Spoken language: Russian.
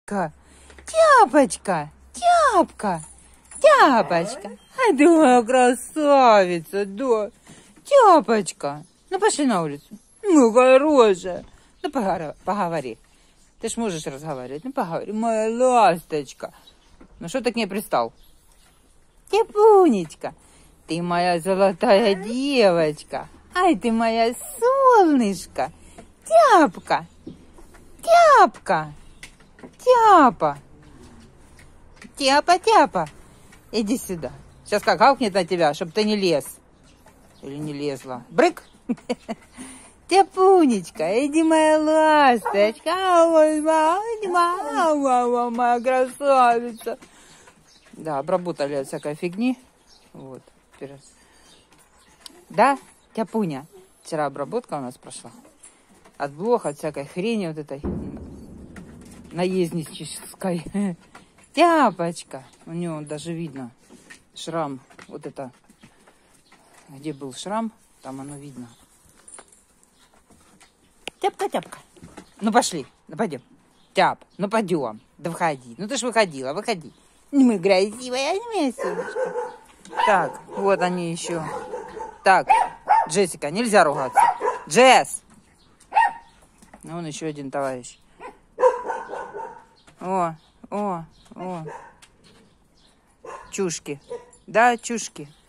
Тяпочка, Тяпочка, Тяпка, Тяпочка. А ты моя красавица, да. Тяпочка. Ну, пошли на улицу. Ну, хорошая. Ну, поговори. Ты ж можешь разговаривать. Ну, поговори. Моя ласточка. Ну, что ты к ней пристал? Тяпунечка. Ты моя золотая девочка. Ай, ты моя солнышко. Тяпка. Тяпка. Тяпа. Тяпа, Тяпа. Иди сюда. Сейчас как гавкнет на тебя, чтобы ты не лез. Или не лезла. Брык. Тяпунечка, иди, моя ласточка. Ой, моя красавица. Да, обработали от всякой фигни. Вот. Да, Тяпуня. Вчера обработка у нас прошла. От блох, от всякой хрени вот этой наезднической. Тяпочка. У него даже видно шрам. Вот это. Где был шрам, там оно видно. Тяпка, Тяпка. Ну пошли, ну пойдем. Тяп, ну пойдем. Да выходи. Ну ты ж выходила, выходи. Мы красивая, моя солнышко. Так, вот они еще. Так, Джессика, нельзя ругаться. Джесс! Вон еще один товарищ. О. Чушки. Да, чушки.